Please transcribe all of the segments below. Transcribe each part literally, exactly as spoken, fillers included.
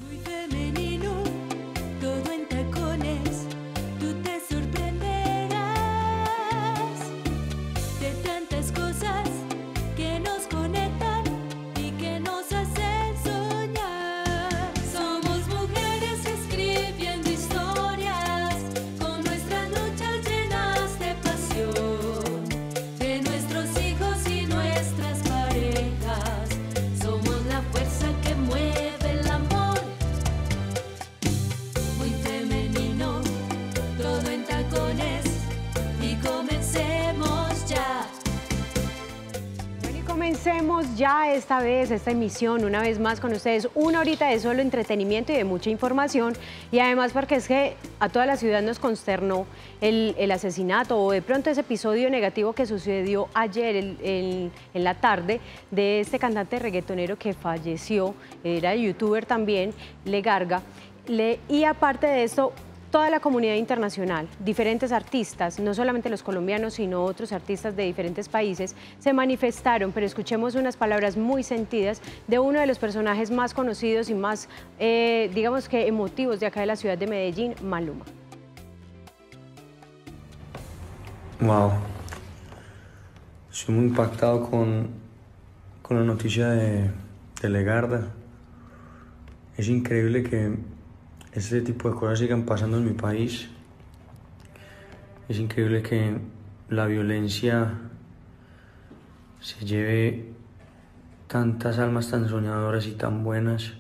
Muy femenino, todo en tacones, tú te sorprenderás de tantas cosas que nos conectan y que nos hacen soñar. Somos mujeres escribiendo historias con nuestras luchas llenas de pasión, de nuestros hijos y nuestras parejas. Somos la fuerza que mueve el amor. Muy femenino, todo en tacones, y comencemos ya. Bueno, y comencemos ya esta vez, esta emisión, una vez más con ustedes, una horita de solo entretenimiento y de mucha información, y además porque es que a toda la ciudad nos consternó el, el asesinato o de pronto ese episodio negativo que sucedió ayer el- el- en la tarde de este cantante reggaetonero que falleció, era youtuber también, Legarga, Le- y aparte de esto, toda la comunidad internacional, diferentes artistas, no solamente los colombianos, sino otros artistas de diferentes países, se manifestaron, pero escuchemos unas palabras muy sentidas de uno de los personajes más conocidos y más, eh, digamos que emotivos de acá de la ciudad de Medellín, Maluma. Wow. Estoy muy impactado con, con la noticia de, de Legarda. Es increíble que este tipo de cosas sigan pasando en mi país. Es increíble que la violencia se lleve tantas almas tan soñadoras y tan buenas.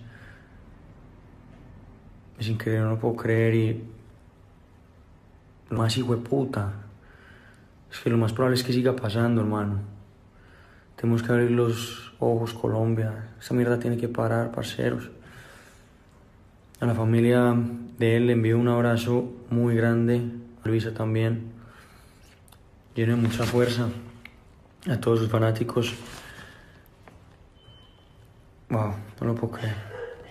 Es increíble, no lo puedo creer. Y lo más hijueputa es que lo más probable es que siga pasando, hermano. Tenemos que abrir los ojos, Colombia. Esta mierda tiene que parar, parceros. A la familia de él le envío un abrazo muy grande, a Luisa también, lleno de mucha fuerza, a todos sus fanáticos. Wow, no lo puedo creer.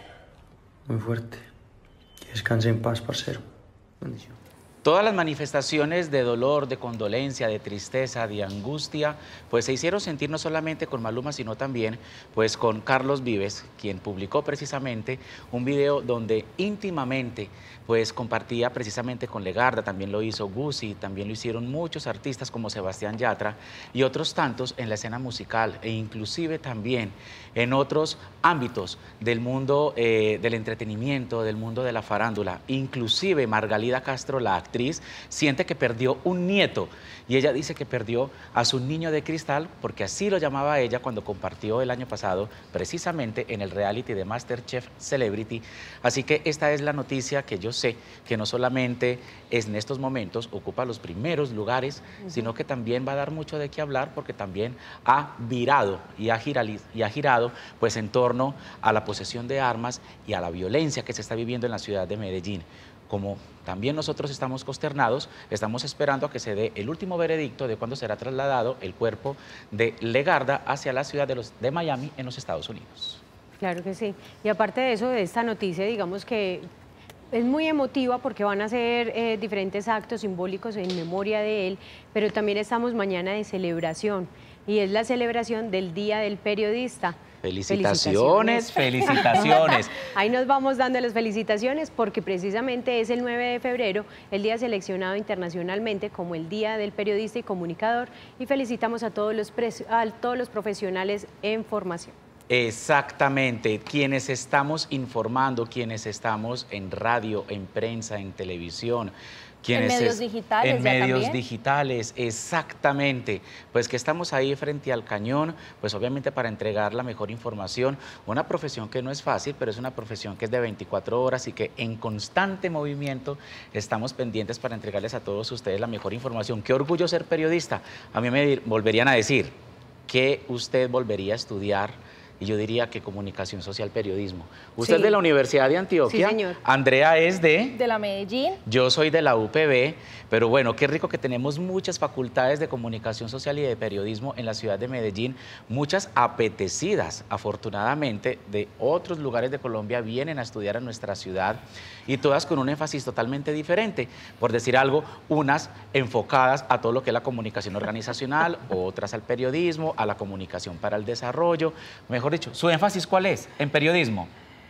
Muy fuerte. Que descanse en paz, parcero. Bendición. Todas las manifestaciones de dolor, de condolencia, de tristeza, de angustia, pues se hicieron sentir no solamente con Maluma, sino también pues con Carlos Vives, quien publicó precisamente un video donde íntimamente pues compartía precisamente con Legarda, también lo hizo Guzzi, también lo hicieron muchos artistas como Sebastián Yatra y otros tantos en la escena musical e inclusive también en otros ámbitos del mundo eh, del entretenimiento, del mundo de la farándula. Inclusive Margalida Castro, la actriz, siente que perdió un nieto y ella dice que perdió a su niño de cristal, porque así lo llamaba ella cuando compartió el año pasado precisamente en el reality de MasterChef Celebrity. Así que esta es la noticia que yo sé que no solamente es en estos momentos ocupa los primeros lugares, uh-huh, sino que también va a dar mucho de qué hablar, porque también ha virado y ha, girali, y ha girado pues en torno a la posesión de armas y a la violencia que se está viviendo en la ciudad de Medellín. Como también nosotros estamos consternados, estamos esperando a que se dé el último veredicto de cuándo será trasladado el cuerpo de Legarda hacia la ciudad de, los, de Miami, en los Estados Unidos. Claro que sí. Y aparte de eso, de esta noticia, digamos que es muy emotiva porque van a ser eh, diferentes actos simbólicos en memoria de él, pero también estamos mañana de celebración, y es la celebración del Día del Periodista. Felicitaciones, felicitaciones. felicitaciones. Ahí nos vamos dando las felicitaciones porque precisamente es el nueve de febrero, el día seleccionado internacionalmente como el Día del Periodista y Comunicador, y felicitamos a todos los, a todos los profesionales en formación. Exactamente, quienes estamos informando, quienes estamos en radio, en prensa, en televisión, quienes en medios es, digitales, en ya medios también. digitales, exactamente, pues que estamos ahí frente al cañón, pues obviamente para entregar la mejor información, una profesión que no es fácil, pero es una profesión que es de veinticuatro horas y que en constante movimiento estamos pendientes para entregarles a todos ustedes la mejor información. Qué orgullo ser periodista. A mí me volverían a decir que usted volvería a estudiar, y yo diría que comunicación social, periodismo. Usted Sí. es de la Universidad de Antioquia. Sí, señor. Andrea es de... De la Medellín. Yo soy de la U P B, pero bueno, qué rico que tenemos muchas facultades de comunicación social y de periodismo en la ciudad de Medellín, muchas apetecidas, afortunadamente, de otros lugares de Colombia vienen a estudiar a nuestra ciudad y todas con un énfasis totalmente diferente, por decir algo, unas enfocadas a todo lo que es la comunicación organizacional, otras al periodismo, a la comunicación para el desarrollo. Mejor dicho, ¿su énfasis cuál es en periodismo?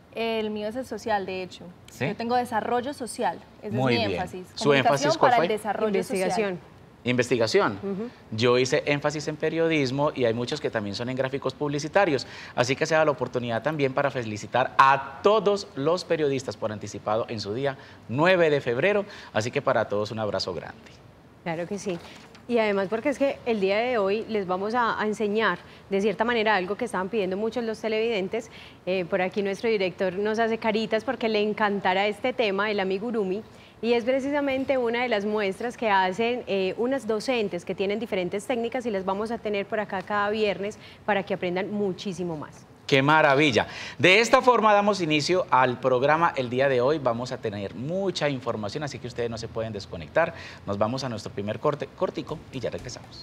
El mío es el social, de hecho. ¿Sí? Yo tengo desarrollo social, ese Muy es mi bien. énfasis. ¿Su énfasis cuál para fue? el desarrollo Investigación. social. Investigación. Yo hice énfasis en periodismo y hay muchos que también son en gráficos publicitarios. Así que se da la oportunidad también para felicitar a todos los periodistas por anticipado en su día nueve de febrero. Así que para todos un abrazo grande. Claro que sí. Y además porque es que el día de hoy les vamos a, a enseñar de cierta manera algo que estaban pidiendo muchos los televidentes. Eh, por aquí nuestro director nos hace caritas porque le encantará este tema, el amigurumi. Y es precisamente una de las muestras que hacen eh, unas docentes que tienen diferentes técnicas y las vamos a tener por acá cada viernes para que aprendan muchísimo más. ¡Qué maravilla! De esta forma damos inicio al programa el día de hoy. Vamos a tener mucha información, así que ustedes no se pueden desconectar. Nos vamos a nuestro primer corte cortico y ya regresamos.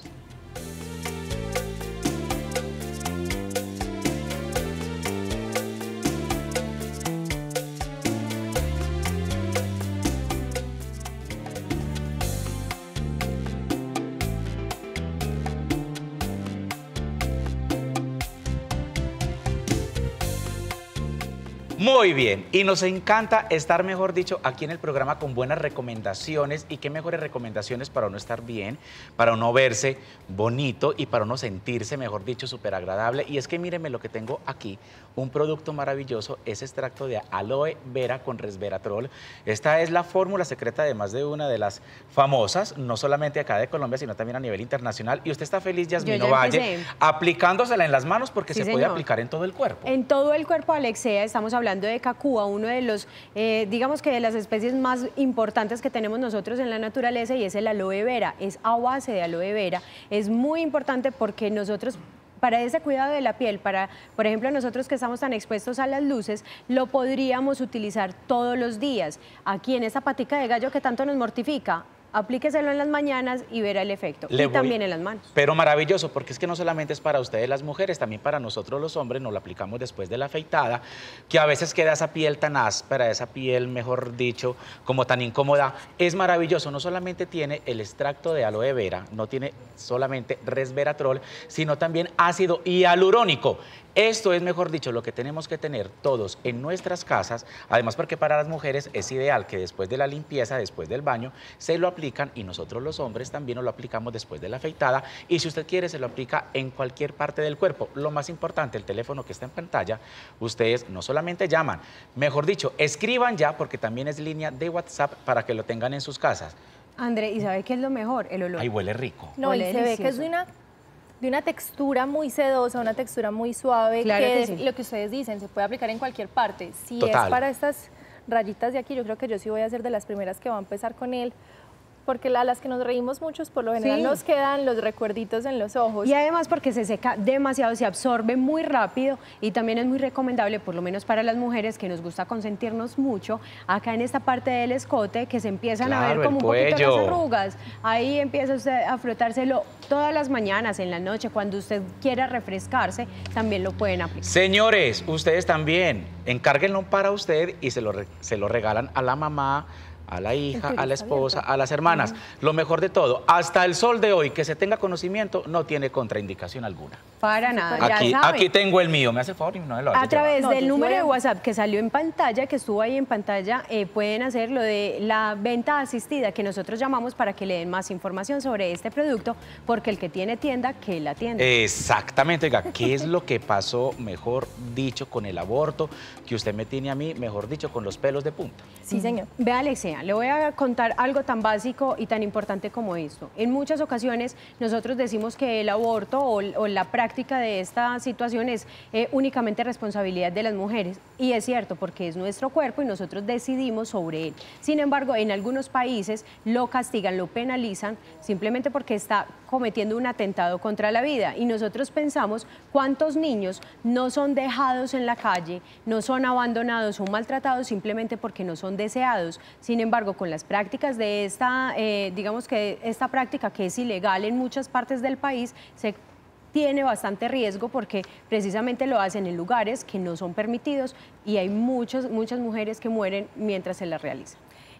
Muy bien, y nos encanta estar, mejor dicho, aquí en el programa con buenas recomendaciones. Y qué mejores recomendaciones para uno estar bien, para uno verse bonito y para uno sentirse, mejor dicho, súper agradable. Y es que mírenme lo que tengo aquí, un producto maravilloso, es extracto de aloe vera con resveratrol. Esta es la fórmula secreta de más de una de las famosas, no solamente acá de Colombia, sino también a nivel internacional. Y usted está feliz, Yasmín Ovalle, aplicándosela en las manos porque Sí, se señor. puede aplicar en todo el cuerpo. En todo el cuerpo, Alexea, estamos hablando de cacúa, uno de los, eh, digamos que de las especies más importantes que tenemos nosotros en la naturaleza, y es el aloe vera, es a base de aloe vera. Es muy importante porque nosotros, para ese cuidado de la piel, para, por ejemplo, nosotros que estamos tan expuestos a las luces, lo podríamos utilizar todos los días. Aquí en esta patica de gallo que tanto nos mortifica, aplíqueselo en las mañanas y verá el efecto. Le y voy- también en las manos. Pero maravilloso, porque es que no solamente es para ustedes las mujeres, también para nosotros los hombres, nos lo aplicamos después de la afeitada, que a veces queda esa piel tan áspera, esa piel, mejor dicho, como tan incómoda. Es maravilloso, no solamente tiene el extracto de aloe vera, no tiene solamente resveratrol, sino también ácido hialurónico. Esto es, mejor dicho, lo que tenemos que tener todos en nuestras casas, además porque para las mujeres es ideal que después de la limpieza, después del baño, se lo aplican, y nosotros los hombres también nos lo aplicamos después de la afeitada, y si usted quiere se lo aplica en cualquier parte del cuerpo. Lo más importante, el teléfono que está en pantalla, ustedes no solamente llaman, mejor dicho, escriban ya, porque también es línea de WhatsApp para que lo tengan en sus casas. André, ¿y sabe qué es lo mejor? El olor. Ay, huele rico. No, y Huele se ve que es delicioso. de una, de una textura muy sedosa, una textura muy suave, Claro que, que es sí. lo que ustedes dicen, se puede aplicar en cualquier parte. Si Total. es para estas rayitas de aquí, yo creo que yo sí voy a ser de las primeras que va a empezar con él, porque a las que nos reímos muchos, por lo general Sí. nos quedan los recuerditos en los ojos. Y además porque se seca demasiado, se absorbe muy rápido, y también es muy recomendable, por lo menos para las mujeres que nos gusta consentirnos mucho, acá en esta parte del escote, que se empiezan a Claro, ver como el un poquito cuello. las arrugas. Ahí empieza usted a frotárselo todas las mañanas, en la noche, cuando usted quiera refrescarse, también lo pueden aplicar. Señores, ustedes también, encárguenlo para usted y se lo, re- se lo regalan a la mamá, a la hija, tuyo a la está esposa, abierto. a las hermanas. Lo mejor de todo, hasta el sol de hoy, que se tenga conocimiento, no tiene contraindicación alguna. Para nada, Aquí, ya saben. aquí tengo el mío, me hace el favor y no me lo vaya A a través No, del yo número voy a- de WhatsApp que salió en pantalla, que estuvo ahí en pantalla, eh, pueden hacer lo de la venta asistida, que nosotros llamamos, para que le den más información sobre este producto, porque el que tiene tienda, que la tienda. Exactamente, oiga, ¿qué es lo que pasó, mejor dicho, con el aborto, que usted me tiene a mí, mejor dicho, con los pelos de punta? Sí, señor. Vea, Alexea, le voy a contar algo tan básico y tan importante como esto. En muchas ocasiones nosotros decimos que el aborto o, o la práctica de esta situación es eh, únicamente responsabilidad de las mujeres, y es cierto, porque es nuestro cuerpo y nosotros decidimos sobre él. Sin embargo, en algunos países lo castigan, lo penalizan, simplemente porque está cometiendo un atentado contra la vida, y nosotros pensamos cuántos niños no son dejados en la calle, no son abandonados o maltratados simplemente porque no son deseados. Sin embargo, con las prácticas de esta, eh, digamos que esta práctica, que es ilegal en muchas partes del país, se tiene bastante riesgo, porque precisamente lo hacen en lugares que no son permitidos, y hay muchos, muchas mujeres que mueren mientras se las realiza.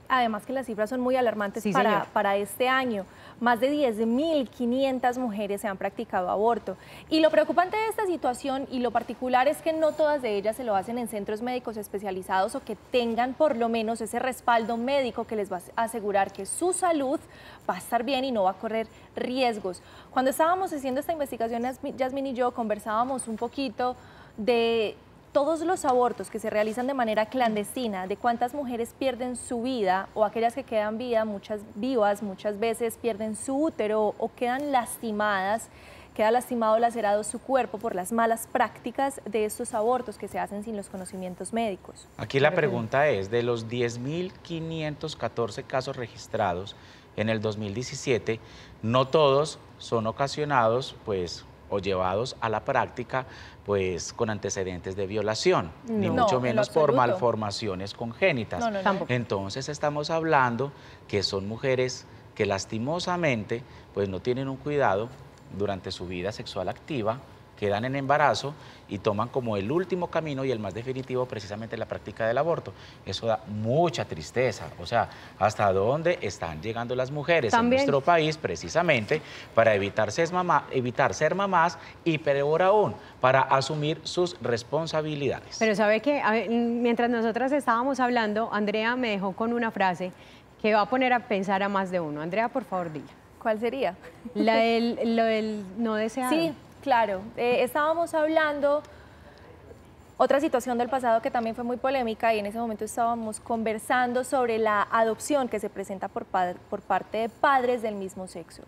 Además que las cifras son muy alarmantes Sí, para, señor. para este año. Más de diez mil quinientas mujeres se han practicado aborto. Y lo preocupante de esta situación y lo particular es que no todas de ellas se lo hacen en centros médicos especializados o que tengan por lo menos ese respaldo médico que les va a asegurar que su salud va a estar bien y no va a correr riesgos. Cuando estábamos haciendo esta investigación, Yasmín y yo conversábamos un poquito de todos los abortos que se realizan de manera clandestina, de cuántas mujeres pierden su vida o aquellas que quedan vida, muchas vivas, muchas veces pierden su útero o quedan lastimadas, queda lastimado, lacerado su cuerpo por las malas prácticas de estos abortos que se hacen sin los conocimientos médicos. Aquí la pregunta es, de los diez mil quinientos catorce casos registrados en el dos mil diecisiete, no todos son ocasionados, pues, o llevados a la práctica, pues, con antecedentes de violación, No. ni No, mucho en menos lo por absoluto. malformaciones congénitas. No, no, no. Tampoco. Entonces estamos hablando que son mujeres que lastimosamente, pues, no tienen un cuidado durante su vida sexual activa, quedan en embarazo y toman como el último camino y el más definitivo precisamente la práctica del aborto. Eso da mucha tristeza, o sea, hasta dónde están llegando las mujeres También. en nuestro país precisamente para evitar ser, mamá, evitar ser mamás y peor aún, para asumir sus responsabilidades. Pero sabe que a ver, mientras nosotras estábamos hablando, Andrea me dejó con una frase que va a poner a pensar a más de uno. Andrea, por favor, dila. ¿Cuál sería? La del, lo del no deseado. Sí, claro. Eh, estábamos hablando, otra situación del pasado que también fue muy polémica y en ese momento estábamos conversando sobre la adopción que se presenta por, pad- por parte de padres del mismo sexo.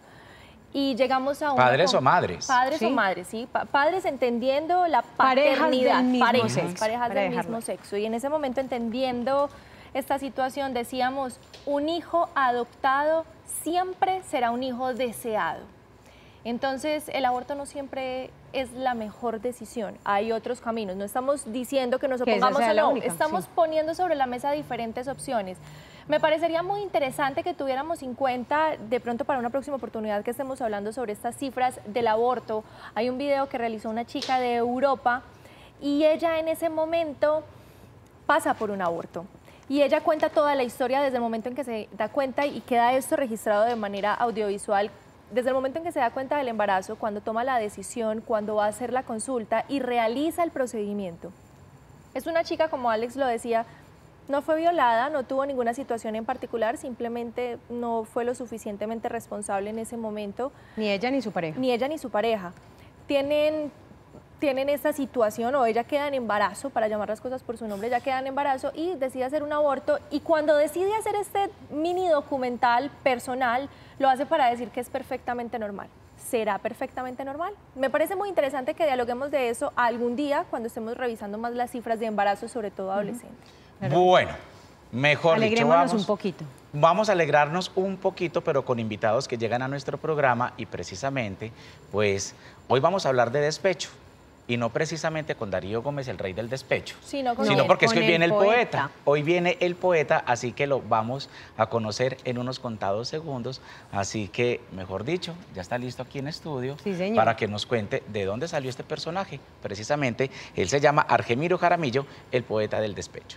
Y llegamos a una ¿Padres con- o madres? Padres Sí. o madres, sí. Pa- padres entendiendo la Parejas del paternidad. mismo parejas, sexo, parejas para del dejarlo. mismo sexo. Y en ese momento entendiendo esta situación decíamos, un hijo adoptado siempre será un hijo deseado. Entonces, el aborto no siempre es la mejor decisión. Hay otros caminos. No estamos diciendo que nos Que esa opongamos sea o la no. única, Estamos sí. poniendo sobre la mesa diferentes opciones. Me parecería muy interesante que tuviéramos en cuenta, de pronto para una próxima oportunidad que estemos hablando sobre estas cifras del aborto. Hay un video que realizó una chica de Europa y ella en ese momento pasa por un aborto. Y ella cuenta toda la historia desde el momento en que se da cuenta y queda esto registrado de manera audiovisual, desde el momento en que se da cuenta del embarazo, cuando toma la decisión, cuando va a hacer la consulta y realiza el procedimiento. Es una chica, como Alex lo decía, no fue violada, no tuvo ninguna situación en particular, simplemente no fue lo suficientemente responsable en ese momento, Ni ella ni su pareja. ni ella ni su pareja. Tienen, tienen esta situación o ella queda en embarazo, para llamar las cosas por su nombre, ella queda en embarazo y decide hacer un aborto y cuando decide hacer este mini documental personal, lo hace para decir que es perfectamente normal. ¿Será perfectamente normal? Me parece muy interesante que dialoguemos de eso algún día cuando estemos revisando más las cifras de embarazo, sobre todo adolescentes. Bueno, mejor dicho, Alegrémonos vamos, un poquito. vamos a alegrarnos un poquito, pero con invitados que llegan a nuestro programa y precisamente, pues, hoy vamos a hablar de despecho. Y no precisamente con Darío Gómez, el rey del despecho, Sino con sino el- porque es que con hoy viene el el poeta. poeta. Hoy viene el poeta, así que lo vamos a conocer en unos contados segundos. Así que, mejor dicho, ya está listo aquí en estudio Sí, señor. para que nos cuente de dónde salió este personaje. Precisamente, él se llama Argemiro Jaramillo, el poeta del despecho.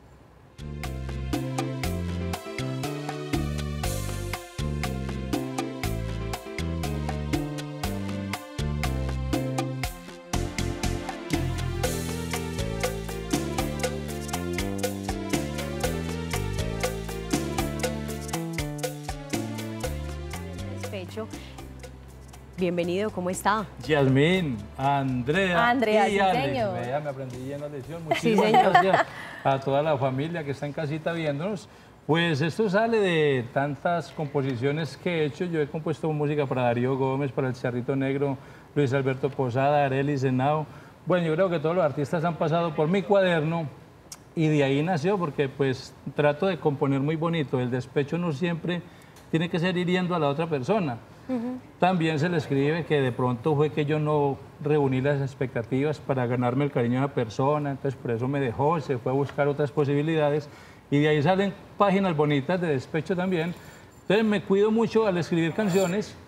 Despecho. Bienvenido, ¿cómo está? Yasmín, Andrea, Andrea, y sí, Alex. señor. Vea, me aprendí bien la lección. Sí, Muchísimas señor. gracias a toda la familia que está en casita viéndonos. Pues esto sale de tantas composiciones que he hecho. Yo he compuesto música para Darío Gómez, para El Charrito Negro, Luis Alberto Posada, Arely Senao. Bueno, yo creo que todos los artistas han pasado por mi cuaderno y de ahí nació porque pues trato de componer muy bonito. El despecho no siempre tiene que ser hiriendo a la otra persona. También se le escribe que de pronto fue que yo no reuní las expectativas para ganarme el cariño de la persona, entonces por eso me dejó, se fue a buscar otras posibilidades y de ahí salen páginas bonitas de despecho también. Entonces me cuido mucho al escribir canciones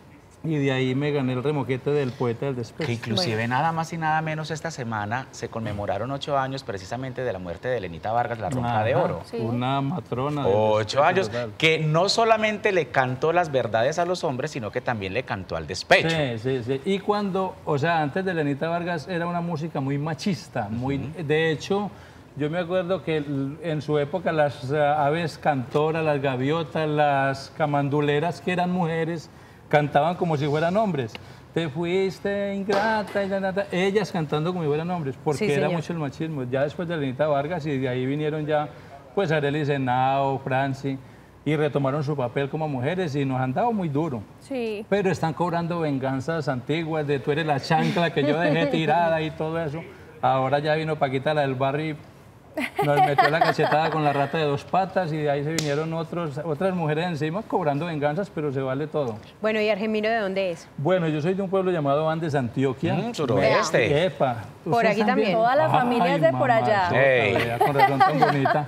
y de ahí me gané el remoquete del poeta del despecho. Que inclusive nada más y nada menos esta semana se conmemoraron ocho años precisamente de la muerte de Elenita Vargas, la Ronca de Ajá, Oro. Sí. Una matrona. del Ocho despecho años, total. que no solamente le cantó las verdades a los hombres, sino que también le cantó al despecho. Sí, sí, sí. Y cuando, o sea, antes de Elenita Vargas era una música muy machista, muy, de hecho, yo me acuerdo que l- en su época las eh, aves cantoras, las gaviotas, las camanduleras, que eran mujeres, cantaban como si fueran hombres. Te fuiste ingrata, y na, na, na, ellas cantando como si fueran hombres, porque Sí, era señor. mucho el machismo. Ya después de Elenita Vargas y de ahí vinieron ya, pues, Arely Senao, Franci, y retomaron su papel como mujeres y nos han dado muy duro. Sí. Pero están cobrando venganzas antiguas de tú eres la chancla que yo dejé tirada y todo eso. Ahora ya vino Paquita, la del barrio, y nos metió la cachetada con la rata de dos patas y de ahí se vinieron otros, otras mujeres encima cobrando venganzas, pero se vale todo. Bueno, ¿y Argemiro de dónde es? Bueno, yo soy de un pueblo llamado Andes, Antioquia. Mm, suroeste. Epa. Por ¿Ustedes aquí también. Toda la familia es de por allá. mamazota, Ey. vea, con razón tan bonita.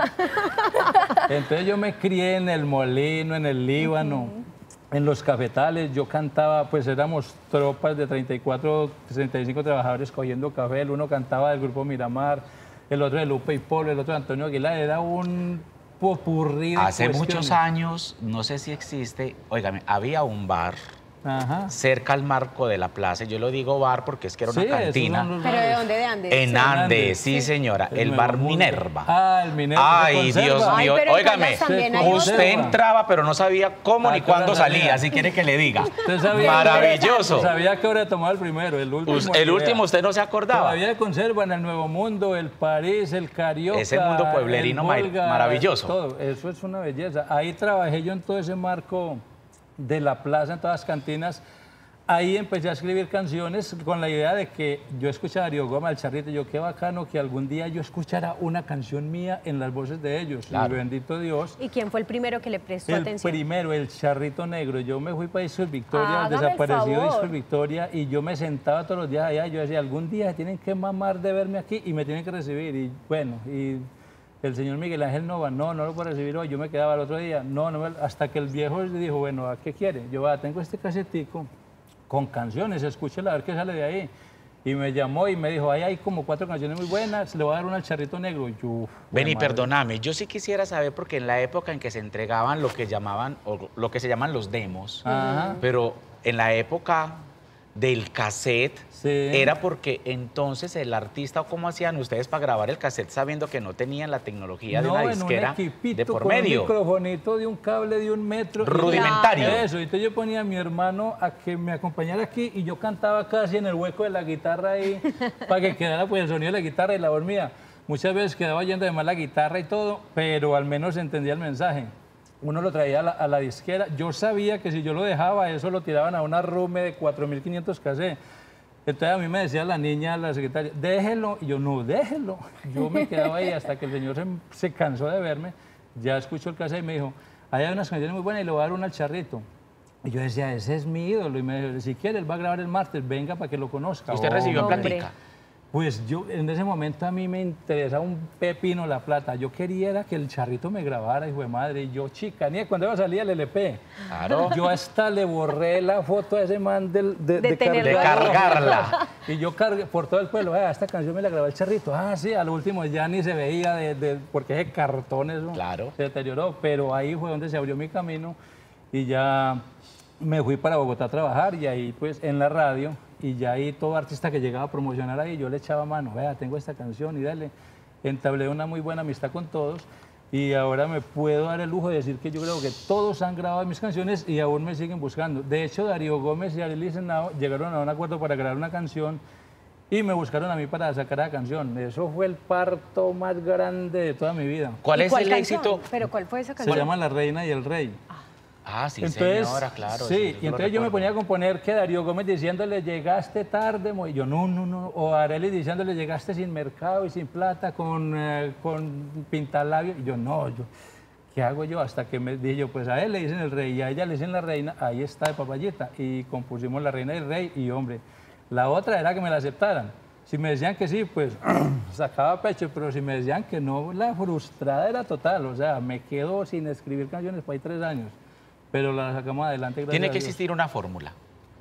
Entonces yo me crié en el Molino, en el Líbano, en los cafetales. Yo cantaba, pues éramos tropas de treinta y cuatro, treinta y cinco trabajadores cogiendo café. El uno cantaba del grupo Miramar, el otro de Lupe y Polo, el otro de Antonio Aguilar. Era un popurrí de Hace cuestiones. muchos años, no sé si existe, óigame, había un bar Ajá. cerca al marco de la plaza. Yo lo digo bar porque es que era una Sí, esos cantina. son los ¿Pero de bares. dónde? ¿De Andes? En Sí, Andes, Andes, sí, señora. El El Nuevo bar Mundo. Minerva. Ah, el Minerva. Ay, ¿se conserva? Dios Ay, mío, pero en óigame, Caldas también hay usted otro. entraba, pero no sabía cómo ¿A ni qué hora cuándo salía? salía, si quiere que le diga. Usted sabía- Maravilloso. Sabía que hora tomaba el primero, el último. Us- ni El último idea. usted no se acordaba. Todavía conservan el Nuevo Mundo, el París, el Carioca. Ese mundo pueblerino el ma- Volga, maravilloso. Todo, eso es una belleza. Ahí trabajé yo en todo ese marco de la plaza, en todas las cantinas. Ahí empecé a escribir canciones con la idea de que yo escuchaba a Darío Gómez, al Charrito, y yo qué bacano que algún día yo escuchara una canción mía en las voces de ellos. Claro. Y bendito Dios. ¿Y quién fue el primero que le prestó El atención? primero, el Charrito Negro. Yo me fui para Discos Victoria, Hágame el desaparecido favor. Discos Victoria, y yo me sentaba todos los días allá. Yo decía, algún día tienen que mamar de verme aquí y me tienen que recibir. Y bueno, y el señor Miguel Ángel Nova, no, no lo puedo recibir hoy. Yo me quedaba el otro día, no, no, me- hasta que el viejo le dijo, bueno, ¿a qué quiere? Yo, ah, tengo este casetico con canciones, escúchela a ver qué sale de ahí. Y me llamó y me dijo, ahí hay como cuatro canciones muy buenas, le voy a dar una al Charrito Negro. Y yo, uf, Vení, madre. perdóname, yo sí quisiera saber, porque en la época en que se entregaban lo que llamaban, o lo que se llaman los demos, Ajá. pero en la época del cassette, Sí. era porque entonces el artista, o cómo hacían ustedes para grabar el cassette sabiendo que no tenían la tecnología de No, una en un disquera equipito de por con medio. un microfonito de un cable de un metro. Rudimentario. Eso, entonces yo ponía a mi hermano a que me acompañara aquí y yo cantaba casi en el hueco de la guitarra ahí para que quedara pues el sonido de la guitarra y la voz mía. Muchas veces quedaba oyendo además la guitarra y todo, pero al menos entendía el mensaje. Uno lo traía a la, a la disquera. Yo sabía que si yo lo dejaba, eso lo tiraban a una rume de cuatro mil quinientos cassettes. Entonces a mí me decía la niña, la secretaria, déjelo. Y yo, no, déjelo. Yo me quedaba ahí hasta que el señor se, se cansó de verme. Ya escuchó el cassette y me dijo, ahí hay unas canciones muy buenas y le voy a dar una al Charrito. Y yo decía, ese es mi ídolo. Y me dijo, si quiere, él va a grabar el martes, venga para que lo conozca. ¿Y usted recibió hombre. platica? Pues yo, en ese momento a mí me interesaba un pepino la plata. Yo quería era que el Charrito me grabara, hijo de madre. Y yo, chica, ni cuando iba a salir el L P. Claro. Yo hasta le borré la foto a ese man del, de, De tenerlo De ahí. cargarla. Y yo cargué por todo el pueblo. "Ah, esta canción me la grabó el Charrito. Ah, sí, al último ya ni se veía de, de- porque ese cartón eso Claro. se deterioró. Pero ahí fue donde se abrió mi camino y ya me fui para Bogotá a trabajar y ahí pues en la radio. Y ya ahí todo artista que llegaba a promocionar ahí, yo le echaba mano, vea, tengo esta canción y dale. Entablé una muy buena amistad con todos y ahora me puedo dar el lujo de decir que yo creo que todos han grabado mis canciones y aún me siguen buscando. De hecho, Darío Gómez y Arely Senao llegaron a un acuerdo para grabar una canción y me buscaron a mí para sacar la canción. Eso fue el parto más grande de toda mi vida. ¿Cuál ¿Y es cuál el canción? éxito? ¿Pero cuál fue esa Se canción? llama La Reina y el Rey. Ah, sí, Entonces, señora, claro. sí, eso- eso y lo entonces yo me recuerdo. ponía a componer que Darío Gómez diciéndole, llegaste tarde, mo-". y yo, no, no, no, o Arely diciéndole, llegaste sin mercado y sin plata, con, eh, con pintalabios, y yo, no, yo, ¿qué hago yo? Hasta que me dije yo, pues a él le dicen el rey y a ella le dicen la reina, ahí está de papayita, y compusimos La Reina y el Rey, y hombre, la otra era que me la aceptaran. Si me decían que sí, pues sacaba pecho, pero si me decían que no, la frustrada era total, o sea, me quedo sin escribir canciones por ahí tres años. Pero la sacamos adelante, gracias Tiene a que Dios. existir una fórmula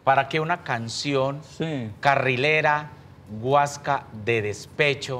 para que una canción Sí. carrilera, guasca, de despecho,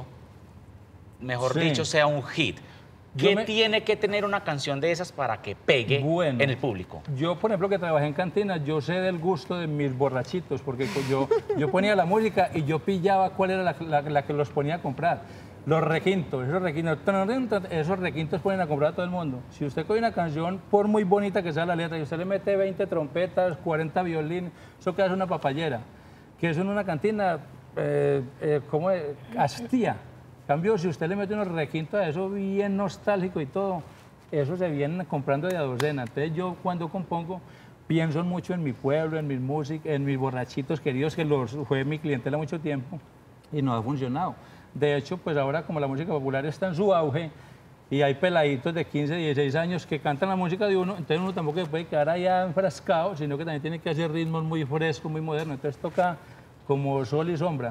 mejor Sí. dicho, sea un hit? Yo ¿Qué me- tiene que tener una canción de esas para que pegue Bueno, en el público? Yo, por ejemplo, que trabajé en cantinas, yo sé del gusto de mis borrachitos, porque yo, yo ponía la música y yo pillaba cuál era la, la- la que los ponía a comprar. Los requintos, esos requintos, esos requintos ponen a comprar a todo el mundo. Si usted coge una canción, por muy bonita que sea la letra, y usted le mete veinte trompetas, cuarenta violines, eso queda una papayera. Que eso en una cantina, eh, eh, ¿cómo es? Hastía. Cambio, si usted le mete unos requintos a eso bien nostálgico y todo, eso se vienen comprando de a docena. Entonces yo cuando compongo pienso mucho en mi pueblo, en mis música, en mis borrachitos queridos, que los fue mi clientela mucho tiempo y no ha funcionado. De hecho, pues ahora como la música popular está en su auge y hay peladitos de quince, dieciséis años que cantan la música de uno, entonces uno tampoco se puede quedar allá enfrascado, sino que también tiene que hacer ritmos muy frescos, muy modernos. Entonces toca como sol y sombra.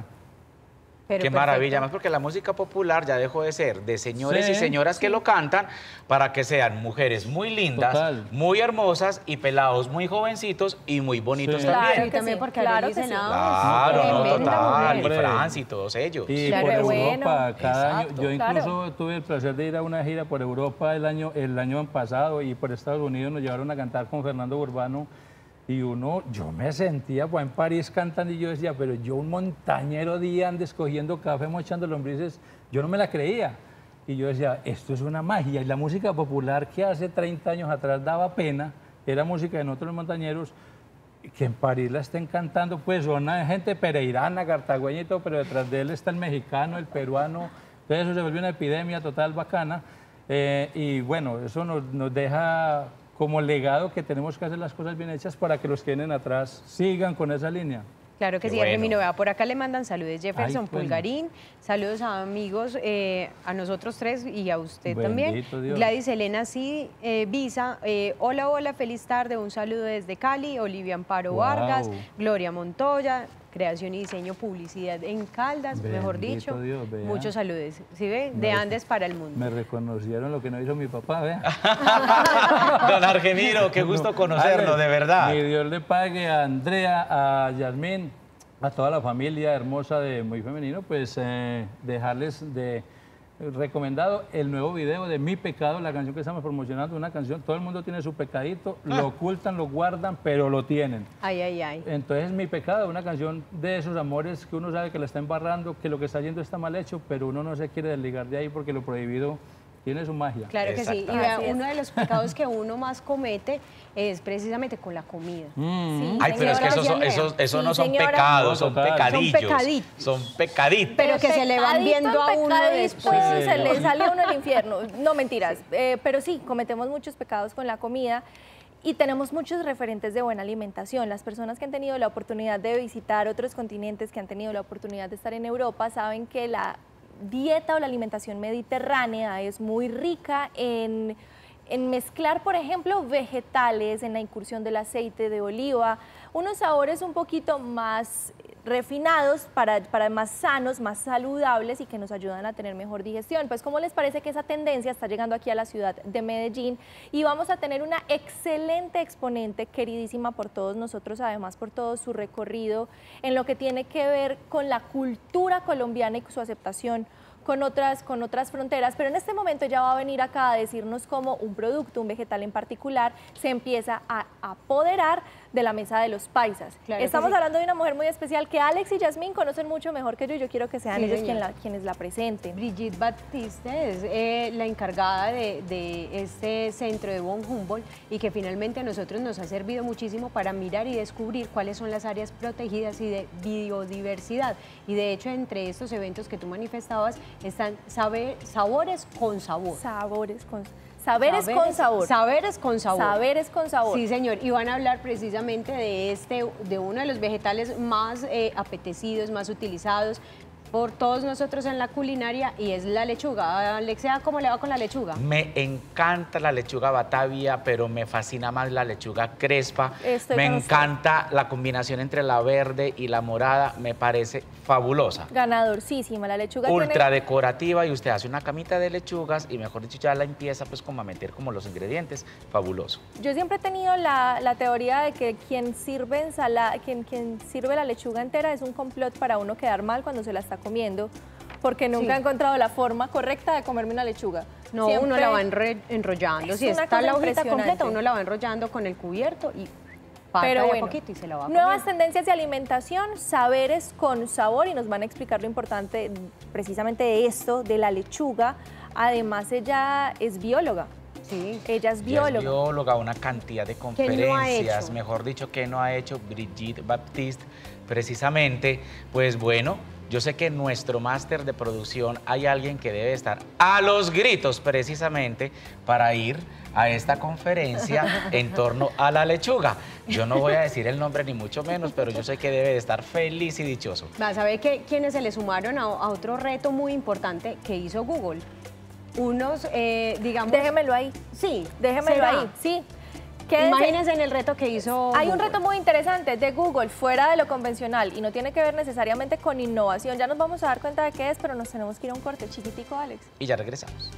Pero Qué perfecto. maravilla, más porque la música popular ya dejó de ser de señores Sí, y señoras que lo cantan para que sean mujeres muy lindas, Total. muy hermosas y pelados muy jovencitos y muy bonitos Sí. también. Claro Y que también sí, porque claro Arelis que sí. Henao Claro, es no, tremenda total, mujer. y Franci y todos ellos. Y Claro, por es Europa, bueno. cada Exacto. año, yo Claro. incluso tuve el placer de ir a una gira por Europa el año, el año pasado y por Estados Unidos nos llevaron a cantar con Fernando Urbano y uno, yo me sentía pues, en París cantando y yo decía, pero yo un montañero día andes cogiendo café, mochando lombrices, yo no me la creía. Y yo decía, esto es una magia. Y la música popular que hace treinta años atrás daba pena, era música de nosotros los montañeros, que en París la estén cantando, pues son gente pereirana, cartagüeña y todo, pero detrás de él está el mexicano, el peruano. Entonces eso se volvió una epidemia total bacana. Eh, y bueno, eso nos, nos deja como legado que tenemos que hacer las cosas bien hechas para que los que vienen atrás sigan con esa línea. Claro que Qué sí, bueno. Hermino, vea, por acá le mandan saludos Jefferson Ay, bueno. Pulgarín, saludos a amigos, eh, a nosotros tres y a usted también. Bendito Dios. Gladys Elena sí, eh, Visa, eh, hola, hola, feliz tarde, un saludo desde Cali, Olivia Amparo Wow. Vargas, Gloria Montoya, creación y diseño, publicidad en Caldas, mejor Bendito dicho, Dios, vea. muchos saludos, ¿sí ve? De Me- Andes para el mundo. Me reconocieron lo que no hizo mi papá, vea. Don Argemiro, qué gusto conocerlo, Ale, de verdad. Que Dios le pague a Andrea, a Yasmín, a toda la familia hermosa de Muy Femenino, pues eh, dejarles de recomendado el nuevo video de Mi Pecado, la canción que estamos promocionando, una canción, todo el mundo tiene su pecadito, lo ocultan, lo guardan, pero lo tienen. Ay, ay, ay. Entonces Mi Pecado, una canción de esos amores que uno sabe que la está embarrando, que lo que está haciendo está mal hecho, pero uno no se quiere desligar de ahí porque lo prohibido tiene su magia. Claro que sí. Y Exacto. vea, Así es. uno de los pecados que uno más comete es precisamente con la comida. Mm. Sí, Ay, pero es que señora esos, Andrea. esos, esos Sí, no son señora. pecados, son No, total. pecadillos. Son pecaditos. Son pecaditos. Pero que se le van Pecadito viendo a en uno pecadito, después. Sí. se le sale a uno el infierno. No, mentiras. Eh, pero sí, cometemos muchos pecados con la comida. Y tenemos muchos referentes de buena alimentación. Las personas que han tenido la oportunidad de visitar otros continentes, que han tenido la oportunidad de estar en Europa, saben que la dieta o la alimentación mediterránea es muy rica en, en mezclar, por ejemplo, vegetales, en la incursión del aceite de oliva, unos sabores un poquito más refinados, para, para más sanos, más saludables y que nos ayudan a tener mejor digestión. Pues, ¿cómo les parece que esa tendencia está llegando aquí a la ciudad de Medellín? Y vamos a tener una excelente exponente, queridísima por todos nosotros, además por todo su recorrido en lo que tiene que ver con la cultura colombiana y su aceptación con otras, con otras fronteras, pero en este momento ella va a venir acá a decirnos cómo un producto, un vegetal en particular, se empieza a apoderar de la mesa de los paisas. Claro que Estamos sí. hablando de una mujer muy especial que Alex y Yasmín conocen mucho mejor que yo y yo quiero que sean Sí, ellos quien señora. la- quienes la presenten. Brigitte Batiste es eh, la encargada de, de este centro de Von Humboldt y que finalmente a nosotros nos ha servido muchísimo para mirar y descubrir cuáles son las áreas protegidas y de biodiversidad. Y de hecho, entre estos eventos que tú manifestabas están sabe- sabores con sabor. Sabores con saberes, con sabor. Saberes con sabor. Saberes con sabor. Sí, señor. Y van a hablar precisamente de este, de uno de los vegetales más eh, apetecidos, más utilizados, por todos nosotros en la culinaria y es la lechuga. Alexia, ¿cómo le va con la lechuga? Me encanta la lechuga Batavia, pero me fascina más la lechuga crespa. Estoy me con usted. encanta la combinación entre la verde y la morada, me parece fabulosa. Ganadorcísima, la lechuga Ultra tiene... decorativa y usted hace una camita de lechugas y mejor dicho ya la empieza pues como a meter como los ingredientes, fabuloso. Yo siempre he tenido la, la teoría de que quien sirve ensalada, quien, quien sirve la lechuga entera es un complot para uno quedar mal cuando se la está comiendo, porque nunca Sí. he encontrado la forma correcta de comerme una lechuga. No, Siempre- uno la va enre- enrollando. Es Si una está cosa la hojita impresionante. completa, uno la va enrollando con el cubierto y parta Pero de a bueno, poquito y se la va nuevas comiendo. tendencias de alimentación, saberes con sabor, y nos van a explicar lo importante precisamente de esto, de la lechuga. Además, ella es bióloga. Sí. Ella es Ella bióloga. es bióloga, una cantidad de ¿Qué no ha conferencias, hecho? mejor dicho, que no ha hecho Brigitte Baptiste, precisamente, pues bueno, yo sé que en nuestro máster de producción hay alguien que debe estar a los gritos precisamente para ir a esta conferencia en torno a la lechuga. Yo no voy a decir el nombre ni mucho menos, pero yo sé que debe de estar feliz y dichoso. Vas a ver que quienes se le sumaron a, a otro reto muy importante que hizo Google. Unos, eh, digamos... Déjemelo ahí. Sí, Déjemelo ¿será? ahí. Sí. Quédense. Imagínense en el reto que hizo Hay un Google. reto muy interesante de Google, fuera de lo convencional, y no tiene que ver necesariamente con innovación. Ya nos vamos a dar cuenta de qué es, pero nos tenemos que ir a un corte chiquitico, Alex. Y ya regresamos.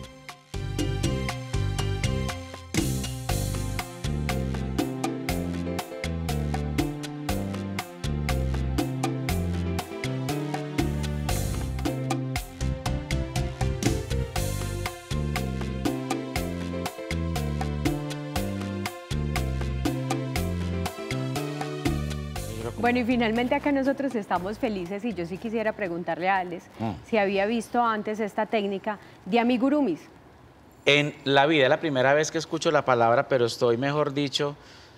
Bueno, y finalmente acá nosotros estamos felices y yo sí quisiera preguntarle a Alex Mm. si había visto antes esta técnica de amigurumis. En la vida es la primera vez que escucho la palabra, pero estoy, mejor dicho,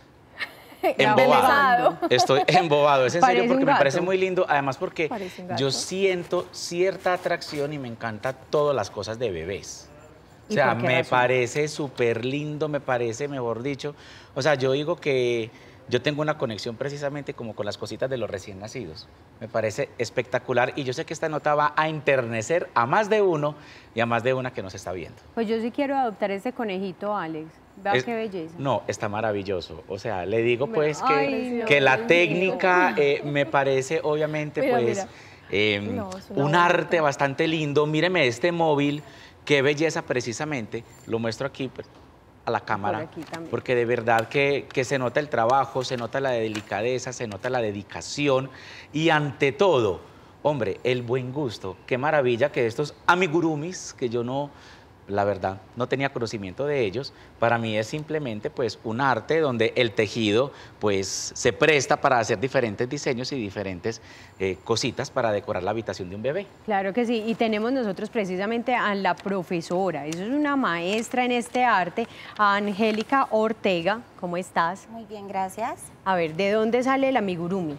embobado. Embelesado. Estoy embobado, es en Parece serio, porque un me gato. parece muy lindo, además porque Parece un gato. yo siento cierta atracción y me encanta todas las cosas de bebés. O ¿Y sea, por qué me razón? parece súper lindo, me parece, mejor dicho, o sea, yo digo que yo tengo una conexión precisamente como con las cositas de los recién nacidos. Me parece espectacular y yo sé que esta nota va a enternecer a más de uno y a más de una que nos está viendo. Pues yo sí quiero adoptar este conejito, Alex. Vea Es- qué belleza. No, está maravilloso. O sea, le digo pues que, Ay, no, que la Dios técnica eh, me parece obviamente Mira, pues mira. eh, No, es una un bonita. arte bastante lindo. Míreme este móvil, qué belleza precisamente. Lo muestro aquí pues, a la cámara, aquí también. porque de verdad que, que se nota el trabajo, se nota la delicadeza, se nota la dedicación y ante todo, hombre, el buen gusto. Qué maravilla que estos amigurumis, que yo no, la verdad, no tenía conocimiento de ellos, para mí es simplemente pues un arte donde el tejido pues se presta para hacer diferentes diseños y diferentes eh, cositas para decorar la habitación de un bebé. Claro que sí, y tenemos nosotros precisamente a la profesora, eso es una maestra en este arte, a Angélica Ortega. ¿Cómo estás? Muy bien, gracias. A ver, ¿de dónde sale el amigurumi?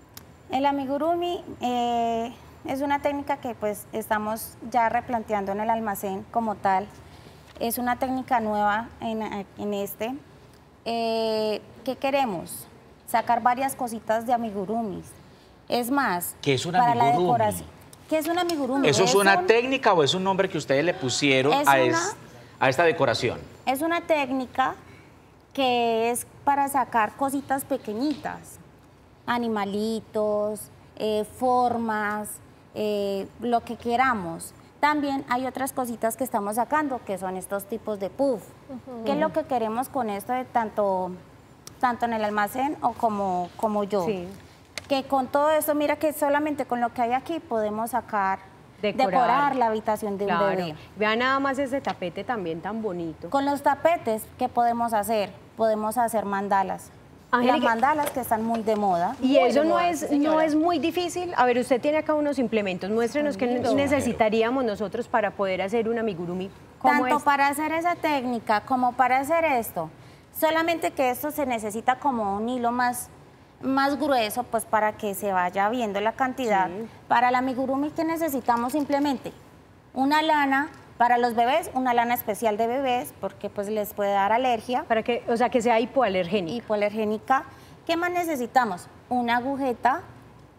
El amigurumi eh, es una técnica que pues estamos ya replanteando en el almacén como tal. Es una técnica nueva en, en este. Eh, ¿Qué queremos? Sacar varias cositas de amigurumis. Es más, ¿Qué es un para la amigurumi? decoración. ¿Qué es un amigurumi? ¿Eso es una un- técnica o es un nombre que ustedes le pusieron Es a, una- es- a esta decoración? Es una técnica que es para sacar cositas pequeñitas, animalitos, eh, formas, eh, lo que queramos. También hay otras cositas que estamos sacando, que son estos tipos de puff. ¿Qué es lo que queremos con esto, de tanto, tanto en el almacén o como, como yo? Sí. Que con todo esto, mira que solamente con lo que hay aquí podemos sacar, Decorar. decorar, la habitación de un Claro, bebé. vean nada más ese tapete también tan bonito. Con los tapetes, ¿qué podemos hacer? Podemos hacer mandalas. Angélica, Las mandalas que están muy de moda. Y Muy eso de no moda, es, sí, señora. no es muy difícil. A ver, usted tiene acá unos implementos, muéstrenos qué lindos. necesitaríamos nosotros para poder hacer un amigurumi. ¿Cómo Tanto es? para hacer esa técnica como para hacer esto. Solamente que esto se necesita como un hilo más, más grueso, pues para que se vaya viendo la cantidad. Sí. Para el amigurumi, ¿qué necesitamos simplemente? Una lana, para los bebés, una lana especial de bebés, porque pues les puede dar alergia, Para que, o sea, que sea hipoalergénico. hipoalergénica. ¿Qué más necesitamos? Una agujeta,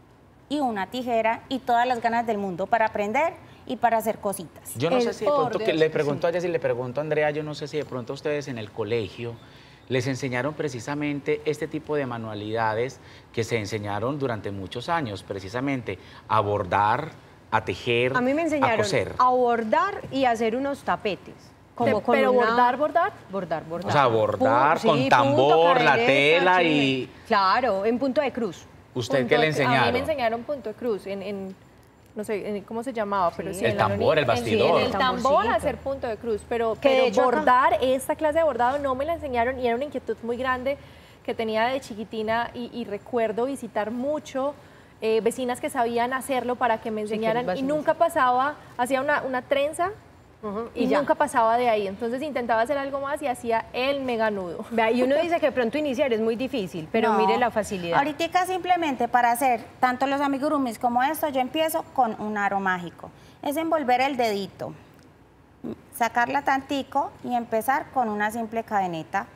y una tijera y todas las ganas del mundo para aprender y para hacer cositas. Yo no El sé si de pronto, que orden, le pregunto a ella, si le pregunto a Andrea, yo no sé si de pronto ustedes en el colegio les enseñaron precisamente este tipo de manualidades que se enseñaron durante muchos años, precisamente a bordar, a tejer, A mí me a enseñaron coser. a bordar y a hacer unos tapetes. Como Te- con pero una- bordar, bordar. Bordar, bordar. O sea, bordar Pu- con sí, tambor, punto, la cadeneta, tela chile. y... Claro, en punto de cruz. ¿Usted Punto qué le de- enseñaron? A mí me enseñaron punto de cruz, en, en- no sé en- cómo se llamaba, pero sí. El en la tambor, el en- bastidor. En el tambor Tamborcito. hacer punto de cruz, pero, Que de pero hecho acá- bordar, esta clase de bordado no me la enseñaron y era una inquietud muy grande que tenía de chiquitina y, y recuerdo visitar mucho eh, vecinas que sabían hacerlo para que me Sí, que enseñaran y vecinas. nunca pasaba, hacía una, una trenza Ujú, y, ya. nunca pasaba de ahí. Entonces intentaba hacer algo más y hacía el mega nudo. Vea, y uno dice que pronto iniciar es muy difícil, pero No. mire la facilidad. Ahorita simplemente para hacer tanto los amigurumis como esto, yo empiezo con un aro mágico. Es envolver el dedito, sacarla tantico y empezar con una simple cadeneta.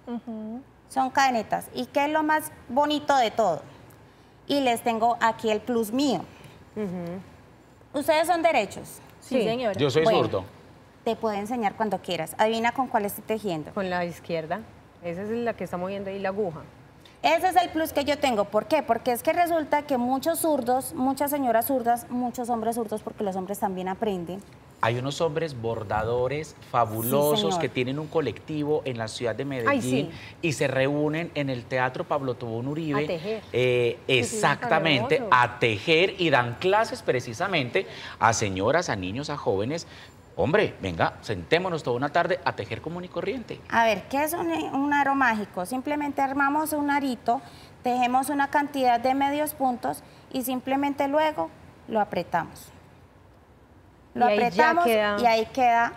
Son cadenetas. ¿Y qué es lo más bonito de todo? Y les tengo aquí el plus mío. Ustedes son derechos. Sí, Sí. señora. Yo soy Bueno. zurdo. Te puedo enseñar cuando quieras. Adivina con cuál estoy tejiendo. Con la izquierda. Esa es la que está moviendo ahí la aguja. Ese es el plus que yo tengo. ¿Por qué? Porque es que resulta que muchos zurdos, muchas señoras zurdas, muchos hombres zurdos, porque los hombres también aprenden. Hay unos hombres bordadores fabulosos señor. que tienen un colectivo en la ciudad de Medellín Ay, sí. y se reúnen en el Teatro Pablo Tobón Uribe. A tejer. eh, exactamente, hermoso. a tejer y dan clases precisamente a señoras, a niños, a jóvenes. Hombre, venga, sentémonos toda una tarde a tejer común y corriente. A ver, ¿qué es un, un aro mágico? Simplemente armamos un arito, tejemos una cantidad de medios puntos y simplemente luego lo apretamos. Lo Y ahí ya apretamos queda- y ahí queda